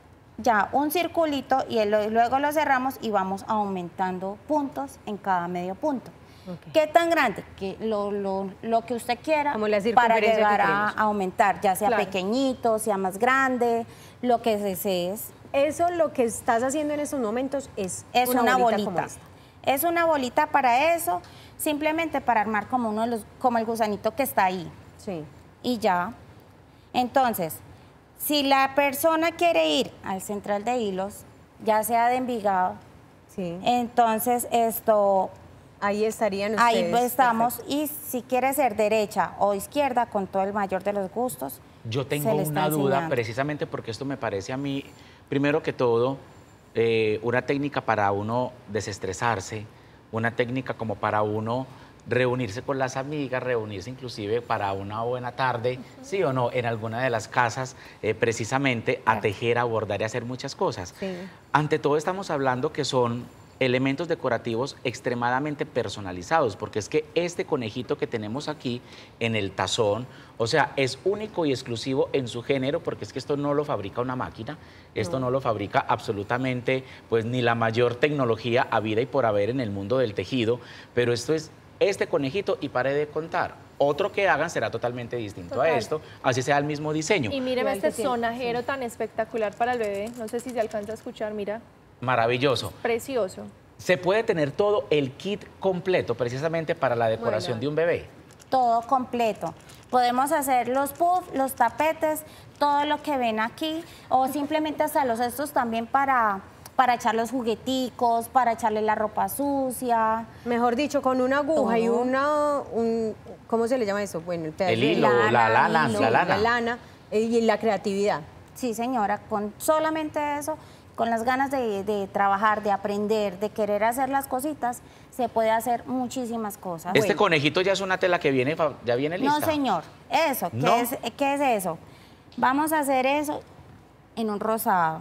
ya un circulito y el- luego lo cerramos y vamos aumentando puntos en cada medio punto. Ok. ¿Qué tan grande? Que lo, lo- lo que usted quiera Como la para circunferencia que llegar a, queremos. a aumentar, ya sea Claro. pequeñito, sea más grande, lo que desees. Eso lo que estás haciendo en estos momentos es, Es una, bolita. como esta. Es una bolita para eso, simplemente para armar como uno de los, como el gusanito que está ahí. Sí. Y ya. Entonces, si la persona quiere ir al central de hilos, ya sea de Envigado, Sí. entonces esto, Ahí estarían ustedes. ahí estamos. perfecto. Y si quiere ser derecha o izquierda, con todo el mayor de los gustos. Yo se tengo le está una duda, enseñando. precisamente porque esto me parece a mí, primero que todo, eh, una técnica para uno desestresarse, una técnica como para uno reunirse con las amigas, reunirse inclusive para una buena tarde, sí o no, en alguna de las casas, eh, precisamente a Claro. tejer, a bordar y a hacer muchas cosas. Sí. Ante todo estamos hablando que son elementos decorativos extremadamente personalizados, porque es que este conejito que tenemos aquí en el tazón, o sea, es único y exclusivo en su género, porque es que esto no lo fabrica una máquina, esto no, lo fabrica absolutamente, pues ni la mayor tecnología habida y por haber en el mundo del tejido, pero esto es este conejito y pare de contar. Otro que hagan será totalmente distinto Total. a esto, así sea el mismo diseño. Y míreme Igual que este tiene, sonajero tan espectacular para el bebé. No sé si se alcanza a escuchar, mira. Maravilloso. Precioso. Se puede tener todo el kit completo precisamente para la decoración Bueno. de un bebé. Todo completo. Podemos hacer los puffs, los tapetes, todo lo que ven aquí, o simplemente hasta los estos también para, para echar los jugueticos, para echarle la ropa sucia. Mejor dicho, con una aguja y Todo. una, un, ¿cómo se le llama eso? Bueno, el pedazo El de hilo, lana, la lana, hilo, la lana. la lana eh, y la creatividad. Sí, señora, con solamente eso, con las ganas de, de trabajar, de aprender, de querer hacer las cositas, se puede hacer muchísimas cosas. Este Bueno, conejito ya es una tela que viene, fa- ya viene lista. no, señor, eso, ¿qué, ¿No? es, ¿qué es eso? Vamos a hacer eso en un rosado.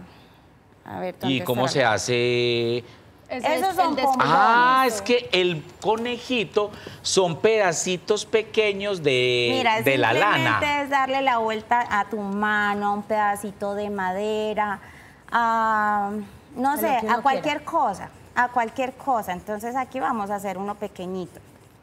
A ver, ¿dónde ¿Y cómo está? se hace? Ese Esos es son el de pompones. Ah, es que el conejito son pedacitos pequeños de, Mira, de la simplemente lana. es darle la vuelta a tu mano, a un pedacito de madera, a, no A sé, lo que uno a cualquier cosa, a cualquier cosa. Entonces aquí vamos a hacer uno pequeñito.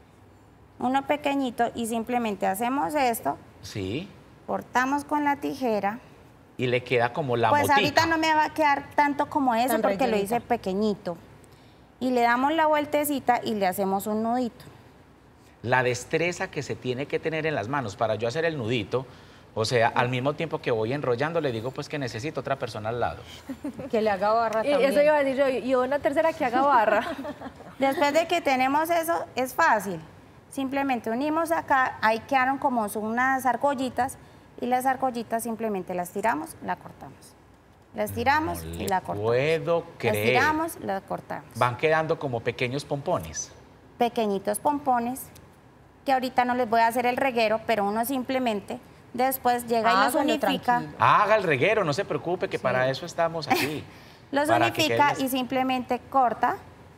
Uno pequeñito y simplemente hacemos esto, Sí. cortamos con la tijera. Y le queda como la Pues motica. ahorita no me va a quedar tanto como eso Tan porque lo rellenita. hice pequeñito. Y le damos la vueltecita y le hacemos un nudito. la destreza que se tiene que tener en las manos para yo hacer el nudito. O sea, al mismo tiempo que voy enrollando, le digo pues que necesito otra persona al lado. Que le haga barra Y también. eso iba a decir yo, y una tercera que haga barra. Después de que tenemos eso, es fácil. Simplemente unimos acá, ahí quedaron como son unas argollitas, y las argollitas simplemente las tiramos, la cortamos. Las tiramos No y le la cortamos. puedo Las creer. tiramos, las cortamos. Van quedando como pequeños pompones. Pequeñitos pompones, que ahorita no les voy a hacer el reguero, pero uno simplemente después llega y los Hágalo unifica. tranquilo. Haga el reguero, no se preocupe, que para eso estamos aquí. Los Para que unifica quede- y simplemente corta,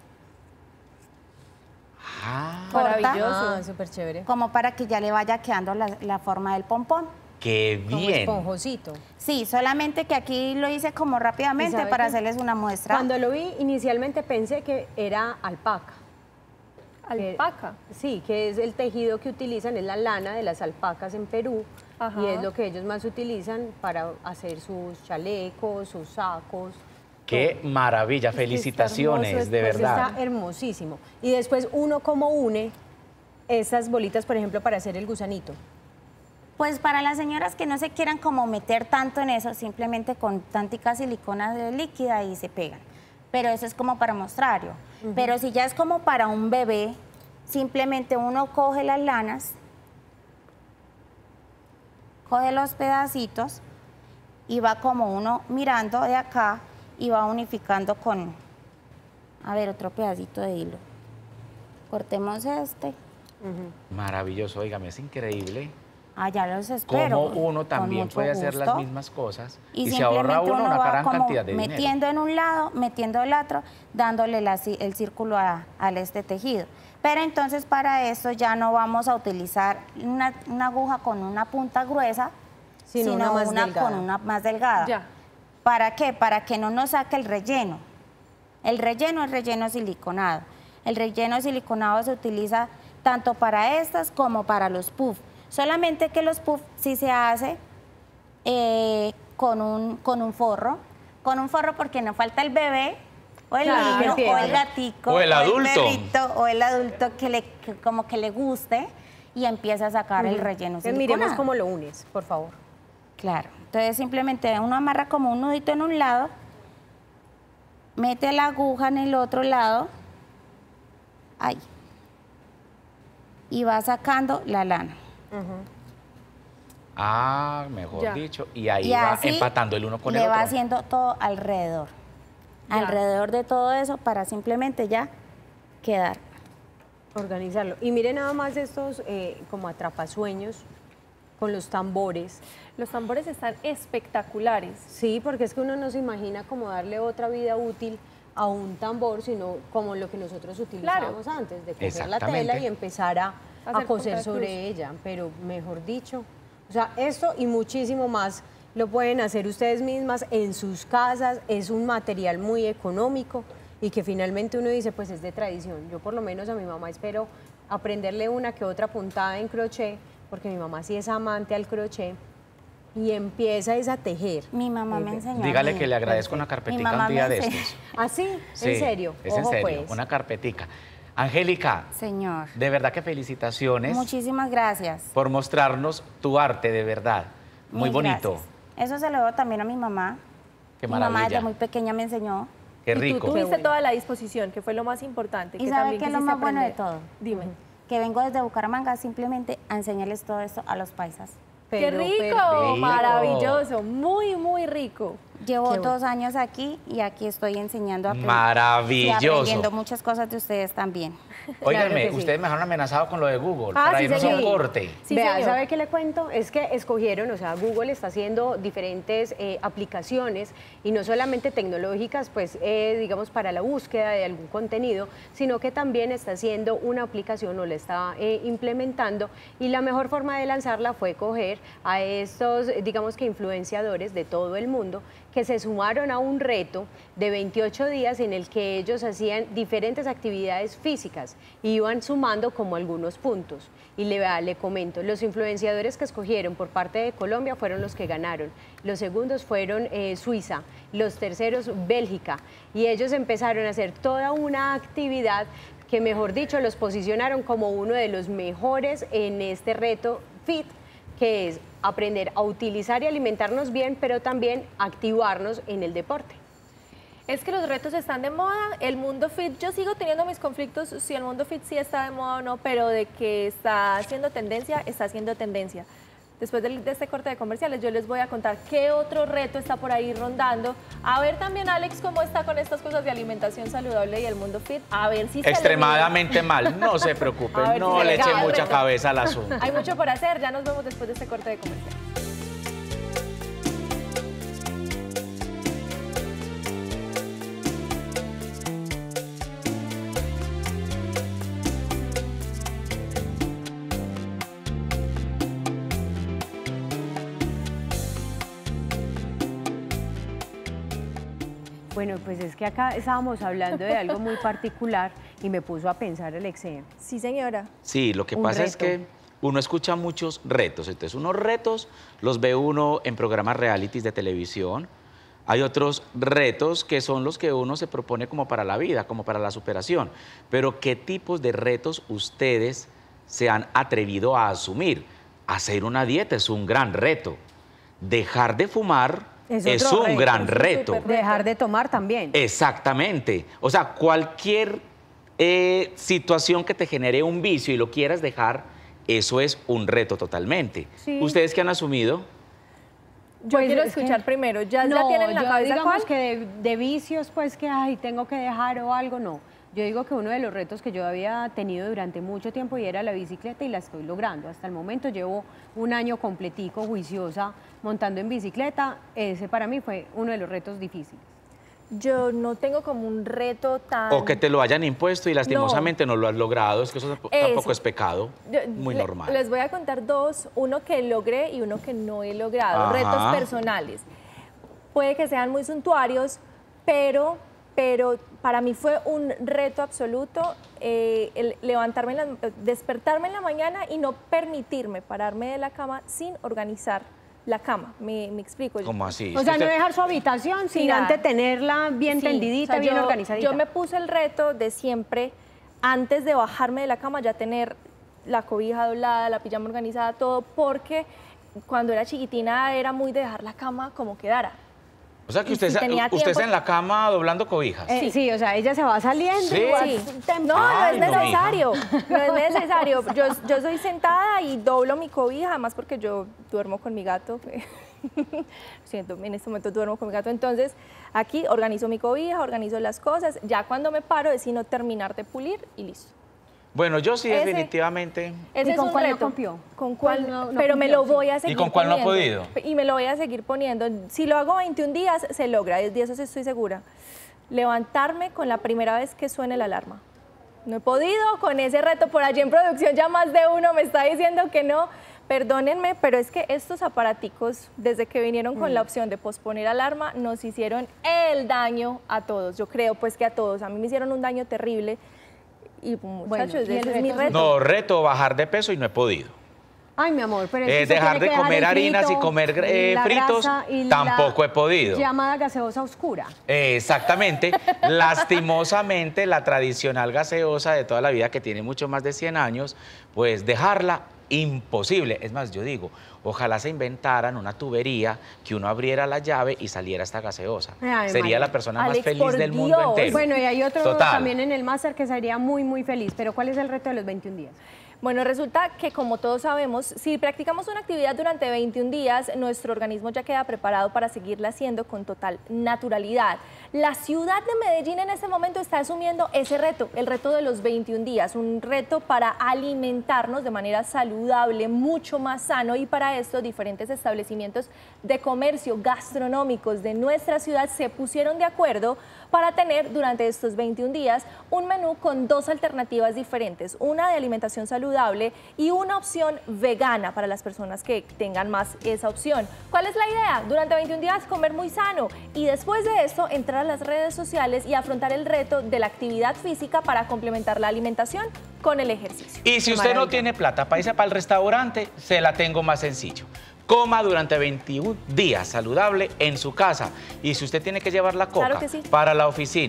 Ah, corta, Maravilloso. Ah, súper chévere. como para que ya le vaya quedando la, la forma del pompón. qué Como bien. esponjosito. Sí, solamente que aquí lo hice como ¿Y rápidamente sabe para qué? hacerles una muestra. Cuando lo vi, inicialmente pensé que era alpaca. Alpaca. Sí, que es el tejido que utilizan, es la lana de las alpacas en Perú. Ajá. Y es lo que ellos más utilizan para hacer sus chalecos, sus sacos. Qué maravilla, que está felicitaciones, hermoso de esto, verdad. Está hermosísimo. Y después uno como une esas bolitas, por ejemplo, para hacer el gusanito. Pues para las señoras que no se quieran como meter tanto en eso, simplemente con tántica silicona de líquida y se pegan. Pero eso es como para mostrario. Pero si ya es como para un bebé, simplemente uno coge las lanas, coge los pedacitos y va como uno mirando de acá y va unificando con, a ver, otro pedacito de hilo. Cortemos este. Maravilloso, óigame, es increíble. Allá los espero. Como uno con también mucho puede hacer las gusto. mismas cosas Y, y, se ahorra simplemente uno una va gran como cantidad de dinero. metiendo en un lado, metiendo el otro, dándole la ci- el círculo a, al este tejido. Pero entonces para eso ya no vamos a utilizar una, una aguja con una punta gruesa, Sino sino, una más una delgada. con una más delgada. Ya. ¿Para qué? Para que no nos saque el relleno. El relleno es relleno siliconado. El relleno siliconado se utiliza tanto para estas como para los puffs. Solamente que los puffs sí se hace eh, con, un, con un forro. Con un forro porque nos falta el bebé, o el Claro, niño, entiendo. o el gatico, O el adulto. perrito, o el adulto que, le, que como que le guste y empieza a sacar el relleno Entonces, siliconado. miremos cómo lo unes, por favor. Claro, entonces simplemente uno amarra como un nudito en un lado, mete la aguja en el otro lado, ahí, y va sacando la lana. Ah, mejor Ya. dicho, y ahí Y va así empatando el uno con el le otro. va haciendo todo alrededor, Ya. alrededor de todo eso para simplemente ya quedar. Organizarlo. Y mire nada más estos eh, como atrapasueños con los tambores. Los tambores están espectaculares. Sí, porque es que uno no se imagina como darle otra vida útil a un tambor, sino como lo que nosotros utilizábamos antes, de coger la tela Exactamente. y empezar a, a Hacer coser punta de sobre cruz. ella, pero mejor dicho, o sea, esto y muchísimo más lo pueden hacer ustedes mismas en sus casas, es un material muy económico y que finalmente uno dice, pues es de tradición. Yo por lo menos a mi mamá espero aprenderle una que otra puntada en crochet, porque mi mamá sí es amante al crochet y empieza es a tejer. Mi mamá me enseñó. a Dígale mí. que le agradezco una Mi carpetica mamá un día me de enseñó. estos. ¿Ah, sí? Sí, ¿En serio? Es en Ojo, serio, pues. una carpetica. Angélica, Señor, de verdad que felicitaciones muchísimas gracias. por mostrarnos tu arte, de verdad. Muy Mil bonito. gracias. Eso se lo debo también a mi mamá. Qué mi mamá maravilla. desde muy pequeña me enseñó. Qué Y tú rico. tuviste bueno. toda la disposición, que fue lo más importante. ¿Y que sabe también qué es lo quisiste más bueno de aprender. todo? Dime. Que vengo desde Bucaramanga simplemente a enseñarles todo esto a los paisas. ¡Qué Pero rico! perfecto. Maravilloso, muy, muy rico. Llevo Qué bueno. dos años aquí y aquí estoy enseñando a aprender. Y Maravilloso. aprendiendo muchas cosas de ustedes también. Óigame, Claro que sí. ustedes me dejaron amenazado con lo de Google Ah, para sí, irnos a un señor. corte. Sí, Vea, señor. ¿sabe qué le cuento? Es que escogieron, o sea, Google está haciendo diferentes eh, aplicaciones y no solamente tecnológicas, pues, eh, digamos, para la búsqueda de algún contenido, sino que también está haciendo una aplicación o la está eh, implementando y la mejor forma de lanzarla fue coger a estos, eh, digamos que influenciadores de todo el mundo que se sumaron a un reto de veintiocho días en el que ellos hacían diferentes actividades físicas y iban sumando como algunos puntos. Y le, vea, le comento, los influenciadores que escogieron por parte de Colombia fueron los que ganaron. Los segundos fueron eh, Suiza, los terceros Bélgica. Y ellos empezaron a hacer toda una actividad que mejor dicho los posicionaron como uno de los mejores en este reto Fit, que es aprender a utilizar y alimentarnos bien, pero también activarnos en el deporte. Es que los retos están de moda, el mundo fit, yo sigo teniendo mis conflictos si el mundo fit sí está de moda o no, pero de que está haciendo tendencia, está haciendo tendencia. Después de, de este corte de comerciales yo les voy a contar qué otro reto está por ahí rondando. A ver también, Alex, cómo está con estas cosas de alimentación saludable y el mundo fit. A ver si extremadamente mal, no se preocupen, no si le echen le mucha reto. cabeza al asunto. Hay mucho por hacer, ya nos vemos después de este corte de comerciales. Bueno, pues es que acá estábamos hablando de algo muy particular y me puso a pensar Alexea. Sí, señora. Sí, lo que Un pasa reto. es que uno escucha muchos retos. Entonces, unos retos los ve uno en programas realities de televisión. Hay otros retos que son los que uno se propone como para la vida, como para la superación. Pero, ¿qué tipos de retos ustedes se han atrevido a asumir? Hacer una dieta es un gran reto. Dejar de fumar Es es, otro un reto, gran es un reto. súper Dejar de tomar también. Exactamente. O sea, cualquier eh, situación que te genere un vicio y lo quieras dejar, eso es un reto totalmente. Sí. ¿Ustedes qué han asumido? Yo Pues quiero es que- escuchar primero, ¿ya, no, ya tienen en la yo cabeza digamos cuál? que de, de vicios, pues que ay, tengo que dejar o algo, no. Yo digo que uno de los retos que yo había tenido durante mucho tiempo y era la bicicleta y la estoy logrando. Hasta el momento llevo un año completico, juiciosa, montando en bicicleta. Ese para mí fue uno de los retos difíciles. Yo no tengo como un reto tan... O que te lo hayan impuesto y lastimosamente no, lo has logrado. Es que eso tampoco Eso. es pecado. Yo- Muy le- normal. Les voy a contar dos, uno que logré y uno que no he logrado, Ajá. retos personales. Puede que sean muy suntuarios, pero, pero para mí fue un reto absoluto eh, el levantarme, en la- despertarme en la mañana y no permitirme pararme de la cama sin organizar la cama. Me, me explico. ¿Cómo así? O Es sea, que no usted- dejar su habitación, sino Mira, antes tenerla bien Sí, tendidita, o sea, bien yo- organizadita. Yo me puse el reto de siempre, antes de bajarme de la cama, ya tener la cobija doblada, la pijama organizada, todo, porque cuando era chiquitina era muy de dejar la cama como quedara. O sea, que y usted, si se- tenía usted tiempo- está en la cama doblando cobijas. Eh, sí. o sea, ella se va saliendo. Sí. y va Sí. tem- No, no Ay, es no, necesario, no es necesario. Yo, yo soy sentada y doblo mi cobija, además porque yo duermo con mi gato. Siento, en este momento duermo con mi gato, entonces aquí organizo mi cobija, organizo las cosas, ya cuando me paro es sino terminar de pulir y listo. Bueno, yo sí Ese- definitivamente... Ese ¿Y es con un cuál no reto. cumplió? ¿Con cuál? ¿Cuál no- no pero me cumplió? lo voy a seguir con cuál no ha poniendo. podido? Y me lo voy a seguir poniendo. Si lo hago veintiún días, se logra, de eso sí estoy segura. Levantarme con la primera vez que suene la alarma. No he podido con ese reto. Por allí en producción ya más de uno me está diciendo que no. Perdónenme, pero es que estos aparaticos, desde que vinieron con Mm. la opción de posponer alarma, nos hicieron el daño a todos. Yo creo pues que a todos. A mí me hicieron un daño terrible. Y muchachos, ¿y el ese es mi reto? reto. No, reto bajar de peso y no he podido. Ay, mi amor, pero es que Eh, usted dejar tiene de que comer el harinas y frito, comer, eh, la fritos, grasa y tampoco la he podido. llamada gaseosa oscura. Exactamente. Lastimosamente, la tradicional gaseosa de toda la vida, que tiene mucho más de cien años, pues dejarla imposible. Es más, yo digo, ojalá se inventaran una tubería que uno abriera la llave y saliera esta gaseosa. Ay, Sería María. la persona Alex, más feliz por del mundo Dios. entero. Bueno, y hay otro Total. también en el máster que sería muy, muy feliz. Pero ¿cuál es el reto de los veintiún días? Bueno, resulta que como todos sabemos, si practicamos una actividad durante veintiún días, nuestro organismo ya queda preparado para seguirla haciendo con total naturalidad. La ciudad de Medellín en este momento está asumiendo ese reto, el reto de los veintiún días, un reto para alimentarnos de manera saludable, mucho más sano, y para esto diferentes establecimientos de comercio gastronómicos de nuestra ciudad se pusieron de acuerdo para tener durante estos veintiún días un menú con dos alternativas diferentes, una de alimentación saludable y una opción vegana para las personas que tengan más esa opción. ¿Cuál es la idea? Durante veintiún días comer muy sano y después de esto entrar a las redes sociales y afrontar el reto de la actividad física para complementar la alimentación con el ejercicio. Y si usted no tiene plata para irse para el restaurante, se la tengo más sencillo. Coma durante veintiún días saludable en su casa. Y si usted tiene que llevar la coca Claro que sí. para la oficina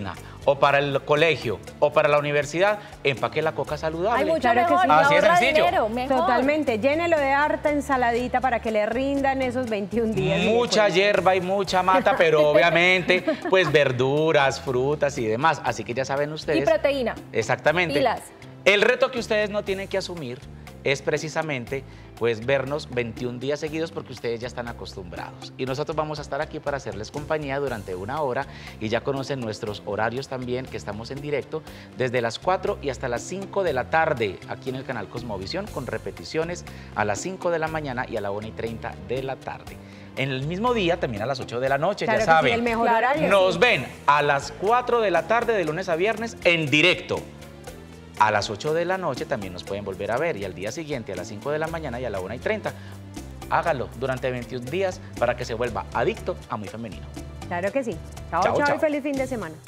o para el colegio, o para la universidad, empaque la coca saludable. Hay mucho Claro que mejor, sí. y Así de ahorra sencillo. dinero, mejor. Totalmente, llénelo de harta ensaladita para que le rindan esos veintiún días. Mucha hierba y mucha mata, pero obviamente, pues verduras, frutas y demás. Así que ya saben ustedes. Y proteína. Exactamente. Pilas. El reto que ustedes no tienen que asumir es precisamente pues vernos veintiún días seguidos porque ustedes ya están acostumbrados. Y nosotros vamos a estar aquí para hacerles compañía durante una hora y ya conocen nuestros horarios también, que estamos en directo desde las cuatro y hasta las cinco de la tarde aquí en el canal Cosmovisión, con repeticiones a las cinco de la mañana y a la una y treinta de la tarde. En el mismo día, también a las ocho de la noche, Claro ya que sí, saben. el mejor Claro. horario. Nos ven a las cuatro de la tarde de lunes a viernes en directo. A las ocho de la noche también nos pueden volver a ver y al día siguiente a las cinco de la mañana y a la una y treinta. Hágalo durante veintiún días para que se vuelva adicto a Muy Femenino. Claro que sí. Chao, Chao, chao, chao. y feliz fin de semana.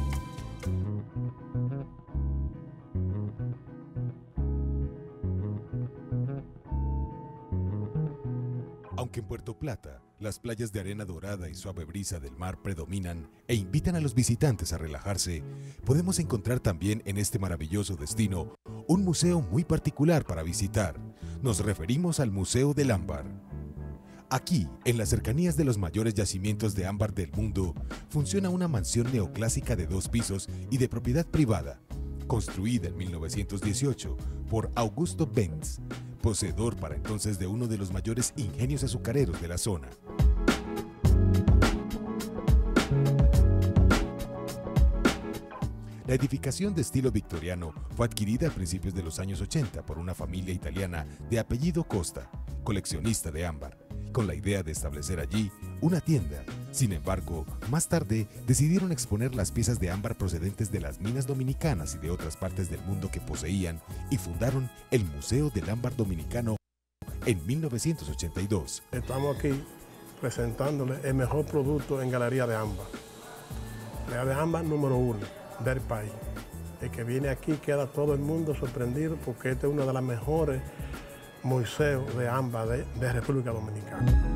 Aunque en Puerto Plata las playas de arena dorada y suave brisa del mar predominan e invitan a los visitantes a relajarse, podemos encontrar también en este maravilloso destino un museo muy particular para visitar. Nos referimos al Museo del Ámbar. Aquí, en las cercanías de los mayores yacimientos de ámbar del mundo, funciona una mansión neoclásica de dos pisos y de propiedad privada, construida en mil novecientos dieciocho por Augusto Benz, poseedor para entonces de uno de los mayores ingenios azucareros de la zona. La edificación de estilo victoriano fue adquirida a principios de los años ochenta por una familia italiana de apellido Costa, coleccionista de ámbar, con la idea de establecer allí una tienda. Sin embargo, más tarde decidieron exponer las piezas de ámbar procedentes de las minas dominicanas y de otras partes del mundo que poseían y fundaron el Museo del Ámbar Dominicano en mil novecientos ochenta y dos. Estamos aquí presentándole el mejor producto en galería de ámbar. Galería de ámbar número uno del país. El que viene aquí queda todo el mundo sorprendido porque este es uno de los mejores museos de ámbar de, de República Dominicana.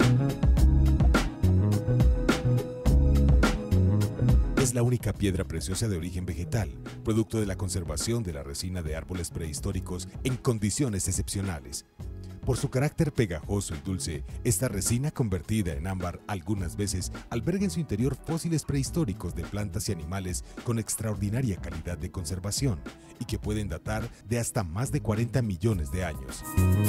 Es la única piedra preciosa de origen vegetal, producto de la conservación de la resina de árboles prehistóricos en condiciones excepcionales. Por su carácter pegajoso y dulce, esta resina convertida en ámbar algunas veces alberga en su interior fósiles prehistóricos de plantas y animales con extraordinaria calidad de conservación y que pueden datar de hasta más de cuarenta millones de años.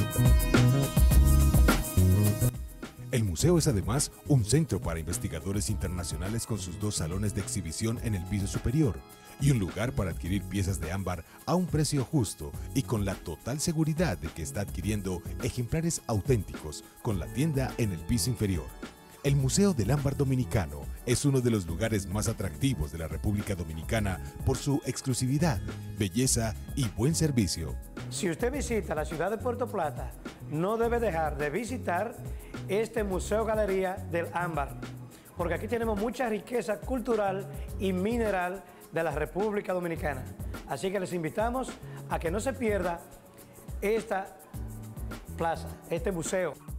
El museo es además un centro para investigadores internacionales con sus dos salones de exhibición en el piso superior y un lugar para adquirir piezas de ámbar a un precio justo y con la total seguridad de que está adquiriendo ejemplares auténticos con la tienda en el piso inferior. El Museo del Ámbar Dominicano es uno de los lugares más atractivos de la República Dominicana por su exclusividad, belleza y buen servicio. Si usted visita la ciudad de Puerto Plata, no debe dejar de visitar este Museo Galería del Ámbar, porque aquí tenemos mucha riqueza cultural y mineral de la República Dominicana. Así que les invitamos a que no se pierda esta plaza, este museo.